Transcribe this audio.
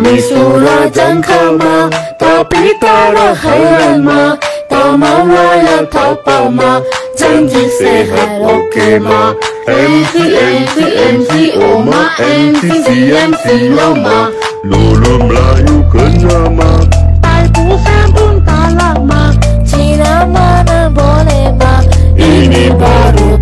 Kami surah jangkama, tapi tak ada hairan tak mau layan tapama, janji sehat oke ma. MC Oma, MC Loma, Lulu Melayu kenyama. Tai bukan pun tak lama, Cina mana boleh ma. Ini baru